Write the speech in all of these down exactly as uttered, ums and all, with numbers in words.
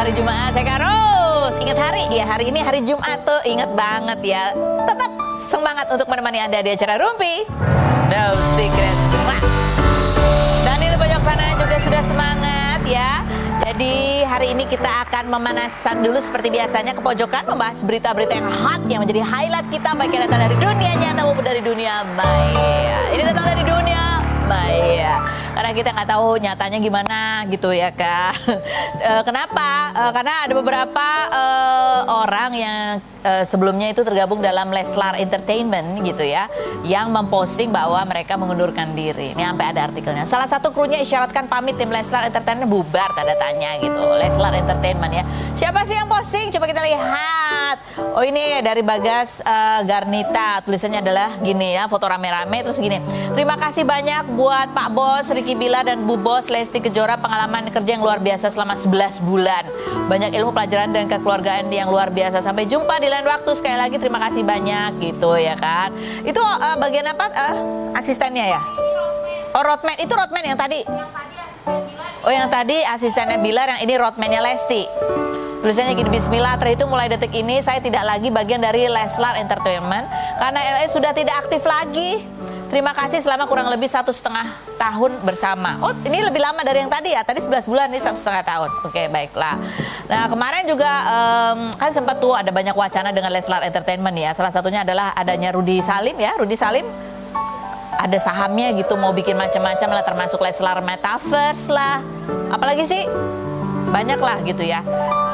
hari Jumat, saya Karus. Ingat hari? Ya, hari ini hari Jumat tuh, ingat banget ya. Tetap semangat untuk menemani Anda di acara Rumpi No Secret. Dan ini pojok sana juga sudah semangat ya. Jadi hari ini kita akan memanasan dulu seperti biasanya ke pojokan, membahas berita-berita yang hot yang menjadi highlight kita, baik yang datang dari dunia nyata maupun dari dunia maya. Ini datang dari dunia maya, karena kita nggak tahu nyatanya gimana gitu ya Kak. E, kenapa? E, karena ada beberapa e, orang yang e, sebelumnya itu tergabung dalam Leslar Entertainment gitu ya, yang memposting bahwa mereka mengundurkan diri. Ini sampai ada artikelnya. Salah satu krunya isyaratkan pamit, tim Leslar Entertainment bubar, tanda tanya gitu. Leslar Entertainment ya. Siapa sih yang posting? Coba kita lihat. Oh ini dari Bagas uh, Garnita. Tulisannya adalah gini ya, foto rame-rame terus gini. Terima kasih banyak buat Pak Bos, Ricky Bilar dan Bu Bos Lesti Kejora, pengalaman kerja yang luar biasa selama sebelas bulan. Banyak ilmu pelajaran dan kekeluargaan yang luar biasa. Sampai jumpa di lain waktu. Sekali lagi terima kasih banyak gitu ya kan. Itu uh, bagian apa? Uh, asistennya ya? Oh roadman, itu roadman yang tadi? Oh yang tadi asistennya Bilar, yang ini roadman-nya Lesti. Tulisannya gini, Bismillah, terhitung mulai detik ini saya tidak lagi bagian dari Leslar Entertainment karena L A sudah tidak aktif lagi. Terima kasih selama kurang lebih satu setengah tahun bersama. Oh ini lebih lama dari yang tadi ya, tadi sebelas bulan, ini satu setengah tahun. Oke baiklah. Nah kemarin juga um, kan sempat tuh ada banyak wacana dengan Leslar Entertainment ya. Salah satunya adalah adanya Rudy Salim ya, Rudy Salim ada sahamnya gitu, mau bikin macam-macam lah, termasuk Leslar Metaverse lah, apalagi sih banyak lah gitu ya,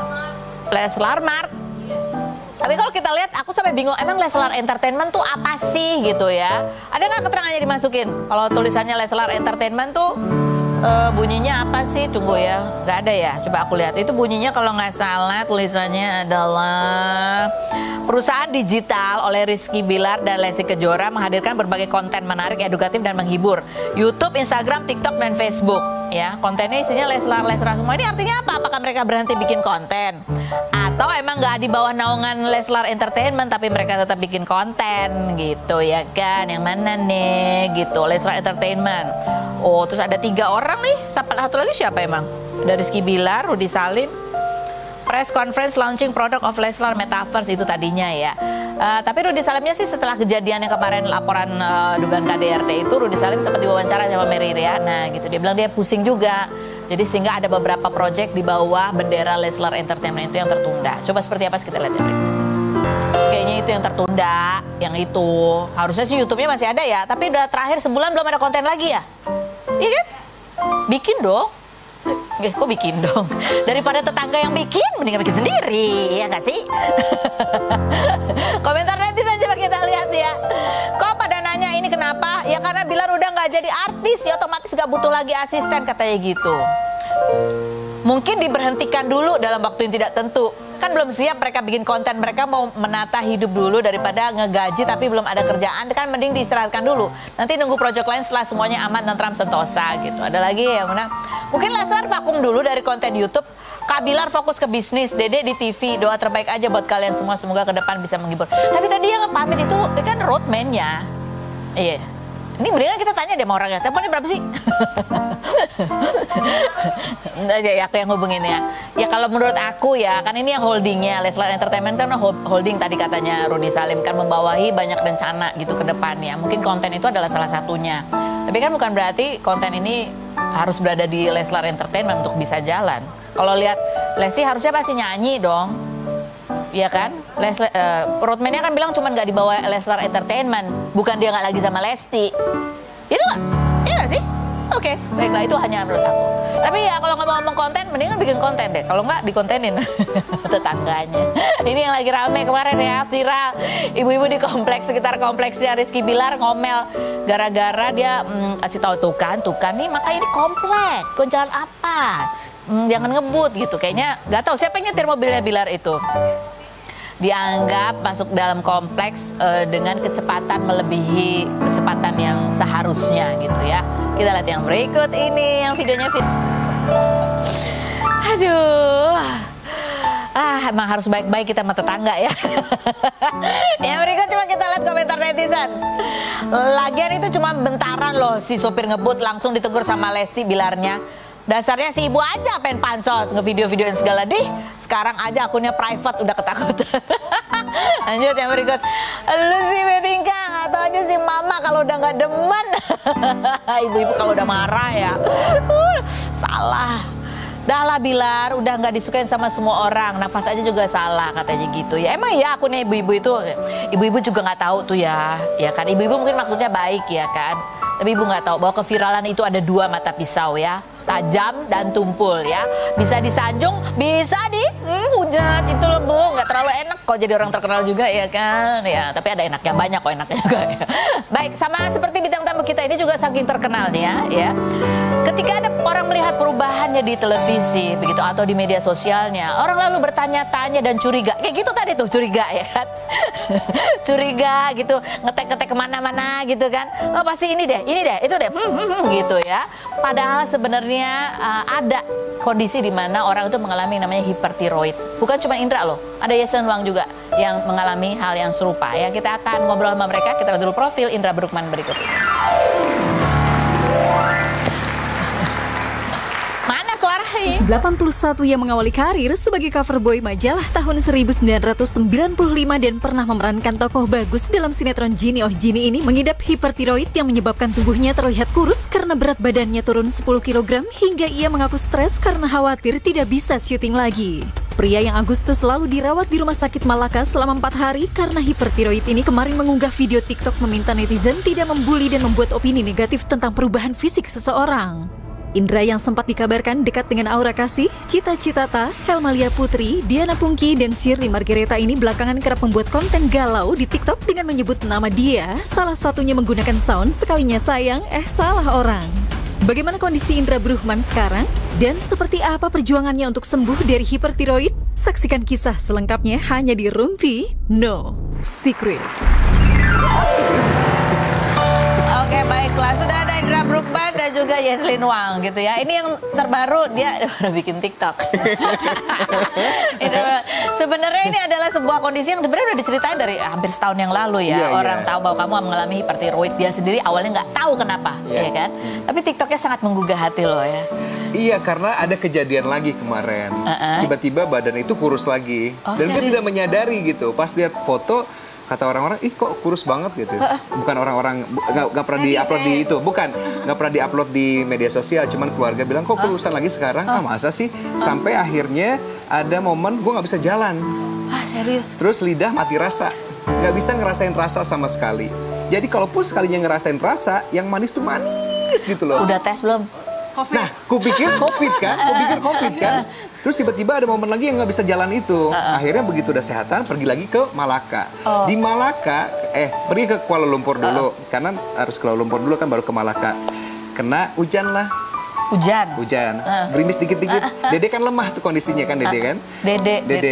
Leslar Mart. Tapi kalau kita lihat, aku sampai bingung, emang Leslar Entertainment tuh apa sih gitu ya? Ada nggak keterangannya dimasukin? Kalau tulisannya Leslar Entertainment tuh uh, bunyinya apa sih? Tunggu ya, nggak ada ya. Coba aku lihat. Itu bunyinya kalau nggak salah tulisannya adalah perusahaan digital oleh Rizky Bilar dan Lesti Kejora menghadirkan berbagai konten menarik, edukatif dan menghibur. YouTube, Instagram, TikTok dan Facebook. Ya, kontennya isinya Leslar Leslar semua. Ini artinya apa? Apakah mereka berhenti bikin konten? Atau emang nggak di bawah naungan Leslar Entertainment tapi mereka tetap bikin konten gitu ya kan? Yang mana nih gitu, Leslar Entertainment. Oh terus ada tiga orang nih, satu lagi siapa emang? Ada Rizky Bilar, Rudy Salim. Press conference launching product of Leslar Metaverse itu tadinya ya. Uh, tapi Rudy Salimnya sih setelah kejadian yang kemarin laporan uh, dugaan K D R T itu, Rudy Salim sempat diwawancara sama Mary Riana gitu. Dia bilang dia pusing juga. Jadi sehingga ada beberapa project di bawah bendera Leslar Entertainment itu yang tertunda. Coba seperti apa kita lihat ya berikut. Kayaknya itu yang tertunda, yang itu. Harusnya sih YouTube-nya masih ada ya, tapi udah terakhir sebulan belum ada konten lagi ya. Iya kan? Bikin dong. Eh, kok bikin dong? Daripada tetangga yang bikin, mendingan bikin sendiri, ya nggak sih? Komentar netizen coba kita lihat ya. Kok pada nanya ini kenapa? Ya karena Bilar udah nggak jadi artis, ya otomatis nggak butuh lagi asisten, katanya gitu. Mungkin diberhentikan dulu dalam waktu yang tidak tentu. Kan belum siap mereka bikin konten, mereka mau menata hidup dulu daripada ngegaji tapi belum ada kerjaan, kan mending diistirahatkan dulu. Nanti nunggu project lain setelah semuanya aman, tentram, sentosa gitu. Ada lagi ya mana? Mungkin Leslar vakum dulu dari konten YouTube. Kak Bilar fokus ke bisnis, Dede di T V. Doa terbaik aja buat kalian semua, semoga ke depan bisa menghibur. Tapi tadi yang pamit itu kan roadman-nya. Iya. Ini mendingan kita tanya deh sama orangnya, teleponnya berapa sih? Ya aku yang hubungin ya. Ya kalau menurut aku ya, kan ini yang holdingnya Leslar Entertainment kan holding tadi katanya Rudy Salim kan membawahi banyak rencana gitu ke depannya. Mungkin konten itu adalah salah satunya. Tapi kan bukan berarti konten ini harus berada di Leslar Entertainment untuk bisa jalan. Kalau lihat Lesti harusnya pasti nyanyi dong. Iya kan? Leslar, uh, roadman-nya kan bilang cuma nggak dibawa Leslar Entertainment, bukan dia nggak lagi sama Lesti. Itu nggak? Iya nggak sih? Oke, okay, baiklah, itu hanya menurut aku. Tapi ya kalau nggak mau ngomong konten, mendingan bikin konten deh. Kalau nggak dikontenin tetangganya. Ini yang lagi rame kemarin ya, viral. Ibu-ibu di kompleks, sekitar kompleksnya Rizky Bilar ngomel gara-gara dia mm, kasih tahu tuh kan, tuh kan nih makanya ini komplek, gonjalan apa? Mm, jangan ngebut gitu. Kayaknya nggak tahu siapa yang nyetir mobilnya Bilar itu. Dianggap masuk dalam kompleks uh, dengan kecepatan melebihi kecepatan yang seharusnya gitu ya. Kita lihat yang berikut ini, yang videonya vid Aduh. Ah, emang harus baik-baik kita sama tetangga ya. Yang berikut coba kita lihat komentar netizen. Lagian itu cuma bentaran loh, si sopir ngebut langsung ditegur sama Lesti Bilarnya. Dasarnya si ibu aja pengen pansos, ngevideo-videoin segala. Dih, sekarang aja akunnya private udah ketakutan. Lanjut yang berikut. Lu sih Betingka, nggak tau aja si mama kalau udah nggak demen. Ibu-ibu kalau udah marah ya. Uh, salah. Dah lah Bilar, udah nggak disukain sama semua orang. Nafas aja juga salah katanya gitu ya. Emang ya akunnya ibu-ibu itu, ibu-ibu juga nggak tahu tuh ya. Ya kan, ibu-ibu mungkin maksudnya baik ya kan. Tapi ibu nggak tahu bahwa keviralan itu ada dua mata pisau ya. Tajam dan tumpul ya. Bisa disanjung, bisa di hmm, hujat itu loh Bu. Nggak terlalu enak kok jadi orang terkenal juga ya kan. Ya, tapi ada enaknya, banyak kok enaknya juga ya. Baik, sama seperti bintang tamu kita ini juga saking terkenalnya ya. Ketika ada orang melihat perubahannya di televisi begitu atau di media sosialnya, orang lalu bertanya-tanya dan curiga. Kayak gitu tadi tuh, curiga ya kan. Curiga gitu, ngetek-ngetek kemana-mana gitu kan. Oh pasti ini deh, ini deh, itu deh, hmm, hmm, hmm, gitu ya. Padahal sebenarnya uh, ada kondisi di mana orang itu mengalami namanya hipertiroid. Bukan cuma Indra loh, ada Yesen Wang juga yang mengalami hal yang serupa ya. Kita akan ngobrol sama mereka. Kita lihat dulu profil Indra Bruggman berikut ini. delapan puluh satu yang mengawali karir sebagai cover boy majalah tahun seribu sembilan ratus sembilan puluh lima dan pernah memerankan tokoh bagus dalam sinetron Genie Oh Genie ini mengidap hipertiroid yang menyebabkan tubuhnya terlihat kurus karena berat badannya turun sepuluh kilogram hingga ia mengaku stres karena khawatir tidak bisa syuting lagi. Pria yang Agustus selalu dirawat di rumah sakit Malaka selama empat hari karena hipertiroid ini kemarin mengunggah video TikTok meminta netizen tidak membuli dan membuat opini negatif tentang perubahan fisik seseorang. Indra yang sempat dikabarkan dekat dengan Aura Kasih, Cita Citata, Helmalia Putri, Diana Pungki, dan Shirley Margareta ini belakangan kerap membuat konten galau di TikTok dengan menyebut nama dia, salah satunya menggunakan sound sekalinya sayang, eh salah orang. Bagaimana kondisi Indra Bruggman sekarang? Dan seperti apa perjuangannya untuk sembuh dari hipertiroid? Saksikan kisah selengkapnya hanya di Rumpi No Secret. Oke baiklah, sudah ada Indra Bruggman dan juga Yesen Wang gitu ya. Ini yang terbaru, dia udah bikin TikTok. Sebenarnya ini adalah sebuah kondisi yang sebenarnya udah diceritain dari hampir setahun yang lalu ya. Yeah, Orang yeah. tahu bahwa kamu mengalami hipertiroid, dia sendiri awalnya nggak tahu kenapa, yeah. ya kan? Hmm. Tapi TikToknya sangat menggugah hati loh ya. Iya, karena ada kejadian lagi kemarin. Tiba-tiba uh-uh. badan itu kurus lagi. Oh, dan dia tidak menyadari gitu. Pas lihat foto, kata orang-orang, ih kok kurus banget gitu. Bukan orang-orang, nggak pernah di-upload di itu. Bukan, nggak pernah di-upload di media sosial. Cuman keluarga bilang, kok kurusan lagi sekarang? Ah masa sih? Sampai akhirnya ada momen gue nggak bisa jalan. Ah serius? Terus lidah mati rasa. Nggak bisa ngerasain rasa sama sekali. Jadi kalaupun sekalinya ngerasain rasa, yang manis tuh manis gitu loh. Udah tes belum? COVID. Nah, kupikir COVID kan? Kupikir COVID kan? Terus tiba-tiba ada momen lagi yang nggak bisa jalan itu. Uh-uh. Akhirnya begitu udah sehatan, pergi lagi ke Malaka. Oh. Di Malaka, eh pergi ke Kuala Lumpur dulu. Uh-uh. Karena harus ke Kuala Lumpur dulu kan baru ke Malaka. Kena hujan lah. Hujan? Hujan. Uh. Gerimis dikit-dikit. Uh-uh. Dede kan lemah tuh kondisinya kan Dede uh. kan? Dede. Dede.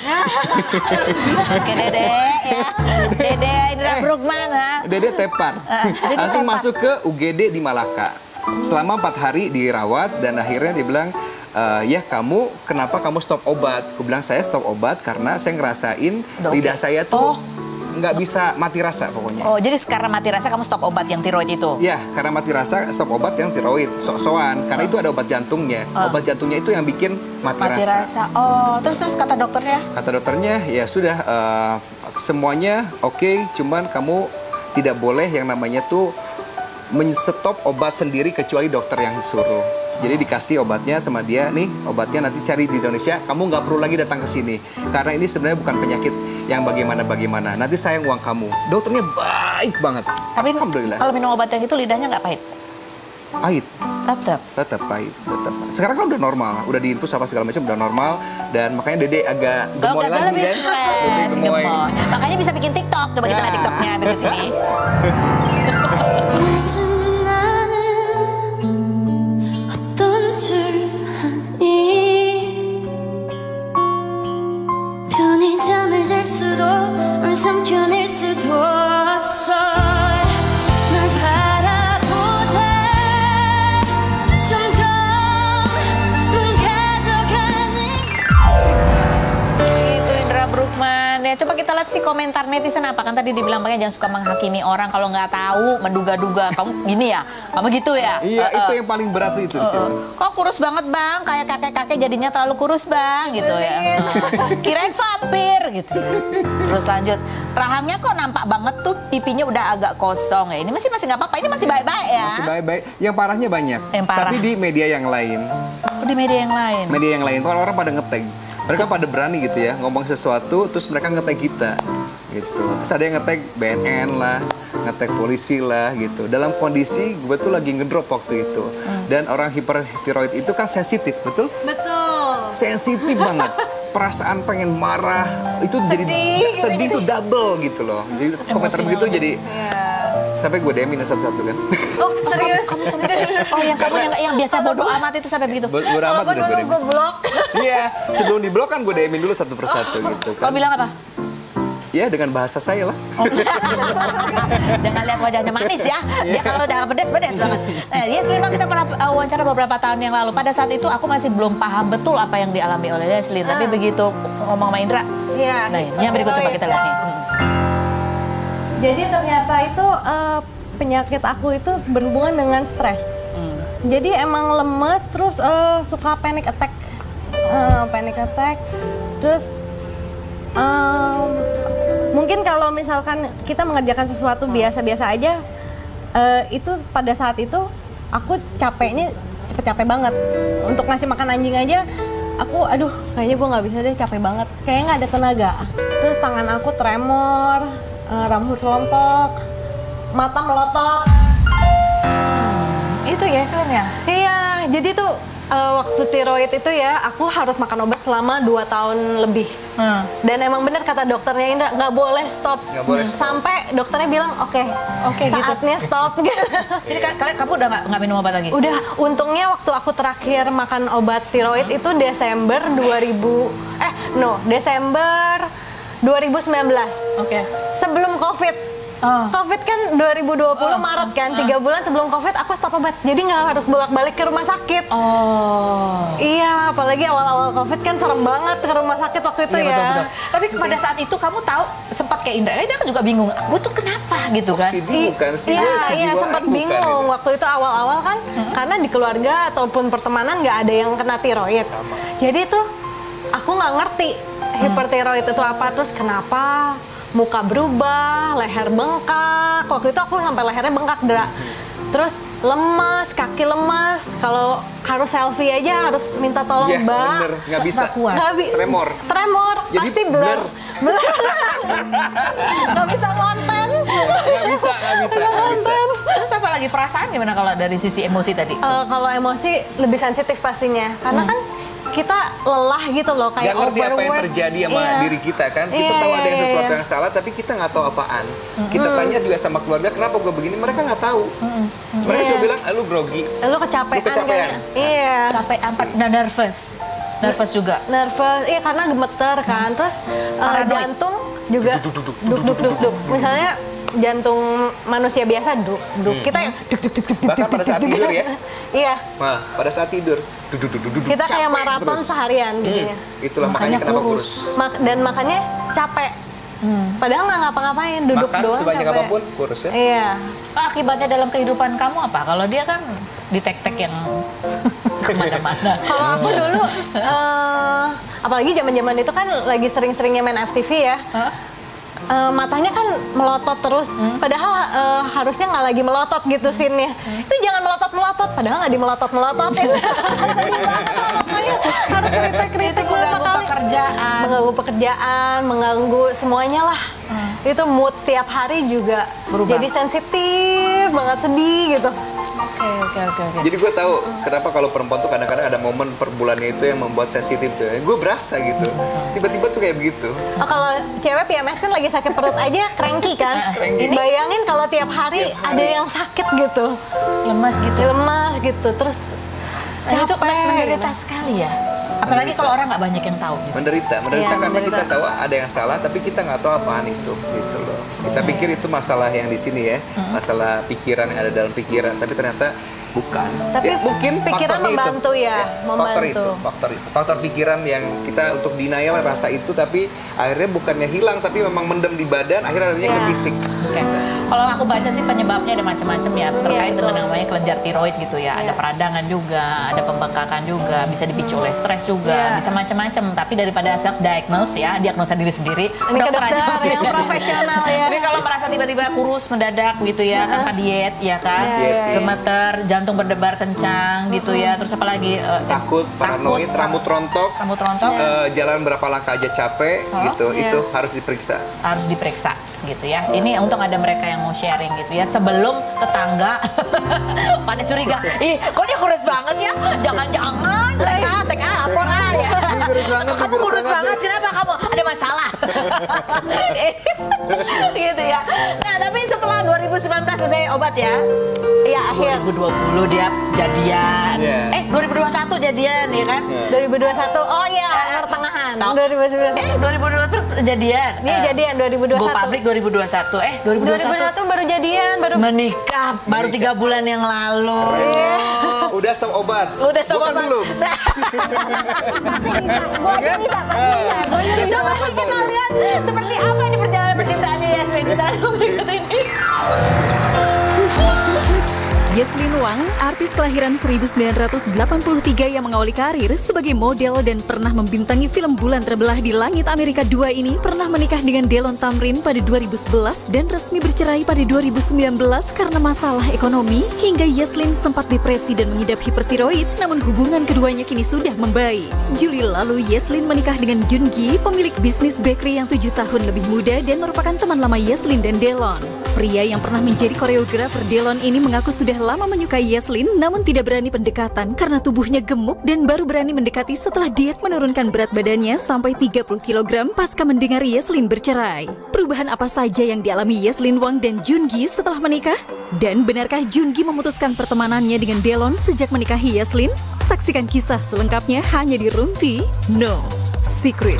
Oke Dede ya. Dede Indra Bruggman ha. Dede tepar. Uh, Dede Langsung tepar. Masuk ke U G D di Malaka. Selama empat hari dirawat dan akhirnya dia bilang, Uh, ya kamu, kenapa kamu stop obat? Aku bilang saya stop obat karena saya ngerasain Udah, lidah okay. saya tuh nggak oh. bisa mati rasa pokoknya. Oh, jadi karena mati rasa kamu stop obat yang tiroid itu? Ya, karena mati rasa stop obat yang tiroid, sok-sokan. Karena oh. itu ada obat jantungnya. Oh. Obat jantungnya itu yang bikin mati, mati rasa. rasa. Oh, terus terus kata dokternya? Kata dokternya, ya sudah uh, semuanya oke, okay, cuman kamu tidak boleh yang namanya tuh men-stop obat sendiri kecuali dokter yang suruh. Jadi dikasih obatnya sama dia, nih obatnya nanti cari di Indonesia, kamu nggak perlu lagi datang ke sini. Karena ini sebenarnya bukan penyakit yang bagaimana-bagaimana, nanti sayang uang kamu. Dokternya baik banget. Tapi alhamdulillah. Kalau minum obat yang itu lidahnya nggak pahit? Pahit. Tetap? Tetap pahit. Tetap. Sekarang kan udah normal, udah diinfus apa segala macam udah normal. Dan makanya Dede agak gemoy oh, lagi lebih kan. Fresh, gemoy. gemoy. Makanya bisa bikin TikTok, coba kita lihat TikToknya berikut ini. Coba kita lihat dapat sih komentar netizen apa? Kan tadi dibilang makanya jangan suka menghakimi orang kalau nggak tahu, menduga-duga. Kamu gini ya, kamu gitu ya? Iya, uh, itu uh. yang paling berat itu di situ. Uh, kok kurus banget bang, kayak kakek-kakek jadinya terlalu kurus bang, gitu ya. Uh, kirain vampir, gitu. Terus lanjut, rahangnya kok nampak banget tuh pipinya udah agak kosong ya. Ini masih masih nggak apa-apa, ini masih baik-baik ya. Masih baik-baik. Yang parahnya banyak. Yang parah. Tapi di media yang lain. Oh, di media yang lain. Media yang lain, orang-orang pada ngetag. Mereka pada berani gitu ya, ngomong sesuatu, terus mereka ngetag kita. Gitu. Terus ada yang ngetag B N N lah, ngetag polisi lah gitu. Dalam kondisi gue tuh lagi ngedrop waktu itu. Hmm. Dan orang hipertiroid itu kan sensitif, betul? Betul. Sensitif banget. Perasaan pengen marah, itu sedih, jadi gitu, sedih gitu. tuh double gitu loh. Jadi komentar begitu jadi... Yeah. Sampai gue D M-in satu-satu kan. Oh serius? Kamu sampai oh yang kamu yang, yang biasa bodo amat itu sampai begitu. Bodo amat udah gue D M-in. Gue blok. Iya, sebelum di blok kan gue D M-in dulu satu persatu gitu kan. Kalau bilang apa? Ya dengan bahasa saya lah. Oh. Jangan lihat wajahnya manis ya. Dia kalau udah pedes-pedes banget. Nah, Yeslin kita pernah uh, wawancara beberapa tahun yang lalu. Pada saat itu aku masih belum paham betul apa yang dialami oleh Yeslin. Tapi begitu ngomong sama Indra. Iya. Nah, yang berikut coba kita lihat nih. Hmm. Jadi ternyata itu uh, penyakit aku itu berhubungan dengan stres. Hmm. Jadi emang lemes, terus uh, suka panic attack, uh, panic attack. Terus um, mungkin kalau misalkan kita mengerjakan sesuatu biasa-biasa aja, uh, itu pada saat itu aku capeknya cepet-capek banget. Untuk ngasih makan anjing aja, aku aduh kayaknya gue nggak bisa deh, capek banget. Kayaknya nggak ada tenaga. Terus tangan aku tremor. Uh, rambut rontok, mata melotot. Hmm, itu ya Yeslin ya? Iya, jadi tuh uh, waktu tiroid itu ya, aku harus makan obat selama dua tahun lebih. Hmm. Dan emang bener kata dokternya Indra, nggak boleh stop. Nggak boleh stop. Sampai dokternya bilang, oke, okay, oke okay, saatnya gitu. Stop. Jadi kalian kamu udah nggak minum obat lagi? Udah, untungnya waktu aku terakhir makan obat tiroid hmm. itu Desember dua ribu, eh no, Desember dua ribu sembilan belas. Oke. Okay. Sebelum Covid. Oh. Covid kan dua ribu dua puluh oh. Maret kan, tiga oh. bulan sebelum Covid aku stop obat. Jadi nggak harus bolak-balik ke rumah sakit. Oh. Iya, apalagi awal-awal Covid kan serem banget ke rumah sakit waktu itu iya, ya. Betul, betul. Tapi pada saat itu kamu tahu sempat kayak Indra, dia kan juga bingung. Gue tuh kenapa gitu kan? Si bukan sih. Iya, iya sempat bingung bukan, waktu itu awal-awal kan, hmm? karena di keluarga ataupun pertemanan nggak ada yang kena tiroid. Sama. Jadi tuh aku nggak ngerti hipertiroid itu apa, terus kenapa muka berubah, leher bengkak. Waktu itu aku sampai lehernya bengkak, Dra. Terus lemas, kaki lemas. Kalau harus selfie aja harus minta tolong ya, Mbak. Bener, nggak bisa. Nggak bi Tremor. Tremor, jadi pasti blur. Blur. Nggak bisa konten. Nggak bisa, nggak bisa, nggak bisa. Terus apa lagi perasaan gimana kalau dari sisi emosi tadi? Uh, kalau emosi lebih sensitif pastinya, karena hmm. kan kita lelah gitu loh, kayak nggak ngerti apa yang terjadi sama iya. diri kita kan. Kita iya, tahu ada yang sesuatu iya. yang salah, tapi kita nggak tahu apaan. Mm-hmm. Kita tanya juga sama keluarga, kenapa gue begini, mereka nggak tahu. Mm-hmm. Mereka yeah. cuma bilang, ah, lu grogi, lu kecapean, lu kecapean. Kan? Iya, capean dan nervous, nervous juga. Nervous, iya karena gemeter kan. Terus uh, jantung juga duk duk duk duk. Misalnya jantung manusia biasa duk duk hmm. kita yang duk duk duk duk bahkan pada saat tidur ya. Iya. Nah, pada saat tidur duk duk duk duk. Kita kayak maraton terus. Seharian gitu ya. Hmm. Itulah makanya, makanya kenapa kurus. Mak dan makanya capek. Hmm. Padahal nggak ngapa-ngapain, duduk makan doang sebanyak capek. Apapun kurus ya. Iya. Nah, akibatnya dalam kehidupan kamu apa? Kalau dia kan di tek-tek yang kemana-mana. Kalau aku dulu, uh, apalagi zaman-zaman itu kan lagi sering-seringnya main F T V ya. Huh? Uh, matanya kan melotot terus, hmm? padahal uh, harusnya nggak lagi melotot gitu scene-nya. Hmm? Itu jangan melotot-melotot, padahal nggak dimelotot-melototin. Harus kritik-kritik mengganggu pekerjaan, mengganggu pekerjaan, mengganggu semuanya lah. Hmm. Itu mood tiap hari juga berubah. Jadi sensitif banget, sedih gitu. Oke oke oke. Jadi gue tahu kenapa kalau perempuan tuh kadang-kadang ada momen per bulannya itu yang membuat sensitif tuh. Gue berasa gitu. Tiba-tiba tuh kayak begitu. Oh, kalau cewek P M S kan lagi sakit perut aja cranky kan. Cranky. Bayangin kalau tiap hari, tiap hari ada yang sakit gitu. Lemas gitu. Lemas gitu. Terus nah, itu menderita sekali ya. Apalagi kalau orang nggak banyak yang tahu. Gitu. Menderita, menderita ya, karena menderita. Kita tahu ada yang salah, tapi kita nggak tahu apaan itu, gitu loh. Kita pikir itu masalah yang di sini ya, masalah pikiran yang ada dalam pikiran, tapi ternyata bukan. Tapi ya, mungkin pikiran faktornya membantu itu. ya, membantu. Faktor itu, faktor itu, faktor pikiran yang kita untuk denial rasa itu, tapi akhirnya bukannya hilang, tapi memang mendem di badan, akhirnya adanya Ya. ke fisik. Oke. Kalau aku baca sih penyebabnya ada macam-macam ya, terkait Iya, dengan betul. namanya kelenjar tiroid gitu ya. Ada Iya. peradangan juga, ada pembengkakan juga, bisa dipicu oleh stres juga, Iya. bisa macam-macam. Tapi daripada self diagnose ya, diagnosa diri sendiri, Ini ke dokter yang beda. profesional ya. Tapi kalau merasa tiba-tiba kurus mendadak gitu ya, tanpa diet ya kan, Iya, iya, iya. gemeter, jantung berdebar kencang gitu ya, terus apa lagi? Eh, Takut, paranoid, rambut rontok, rambut rontok, eh, jalan berapa langkah aja capek, Oh, gitu, iya. itu harus diperiksa. harus diperiksa gitu ya. Ini untung ada mereka yang mau sharing gitu ya, sebelum tetangga pada curiga, ih kok dia kurus banget ya, jangan-jangan T K T K lapor aja, kurus banget, kamu kurus kurus banget, banget, kenapa kamu ada masalah gitu ya. Nah tapi setelah dua ribu sembilan belas selesai obat ya, Iya, akhir dua ribu dua puluh dia jadian, Iya. eh dua ribu dua puluh satu jadian ya kan. dua ribu dua puluh satu. Oh iya, pertengahan. Tahu. dua ribu sembilan belas. Eh dua ribu dua puluh satu jadian. Dia Eh, jadian dua ribu dua Go puluh satu. Public dua ribu dua puluh satu. Eh dua ribu dua dua ribu puluh dua puluh satu satu baru jadian, baru menikah baru tiga bulan yang lalu. Udah stop obat. Udah stop Gua kan obat. belum. pasti bisa. Gua aja bisa, pasti bisa. Gua aja bisa. Coba nih kita lihat seperti apa ini perjalanan percintaannya Yaslin. Kita lihat berikut ini. Yaslin Wang, artis kelahiran seribu sembilan ratus delapan puluh tiga yang mengawali karir sebagai model dan pernah membintangi film Bulan Terbelah di Langit Amerika dua ini, pernah menikah dengan Delon Tamrin pada dua ribu sebelas dan resmi bercerai pada dua ribu sembilan belas karena masalah ekonomi, hingga Yaslin sempat depresi dan mengidap hipertiroid, namun hubungan keduanya kini sudah membaik. Juli lalu Yaslin menikah dengan Jun Gi, pemilik bisnis bakery yang tujuh tahun lebih muda dan merupakan teman lama Yaslin dan Delon. Pria yang pernah menjadi koreografer Delon ini mengaku sudah lama menyukai Yaslin, namun tidak berani pendekatan karena tubuhnya gemuk dan baru berani mendekati setelah diet menurunkan berat badannya sampai tiga puluh kilogram pasca mendengar Yaslin bercerai. Perubahan apa saja yang dialami Yaslin Wang dan Jun Gi setelah menikah? Dan benarkah Jun Gi memutuskan pertemanannya dengan Delon sejak menikahi Yaslin? Saksikan kisah selengkapnya hanya di Rumpi No Secret.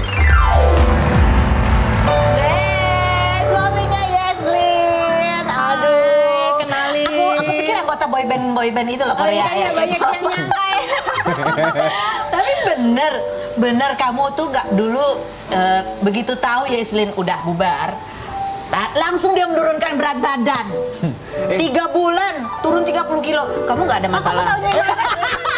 Eh, suaminya Yaslin. Aduh, kenalin. Aku aku pikir anggota boyband boyband itu loh Oh Korea. iya, iya, ya. banyak yang nyangka ya. Tapi bener, bener kamu tuh gak dulu eh, begitu tahu Yaslin udah bubar, la- langsung dia menurunkan berat badan. Tiga bulan turun tiga puluh kilo. Kamu nggak ada masalah? Tahu dari mana?